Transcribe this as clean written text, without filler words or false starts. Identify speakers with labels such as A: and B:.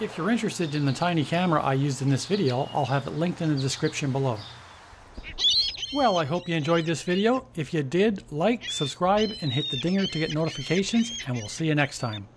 A: If you're interested in the tiny camera I used in this video, I'll have it linked in the description below. Well, I hope you enjoyed this video. If you did, like, subscribe, and hit the dinger to get notifications, and we'll see you next time.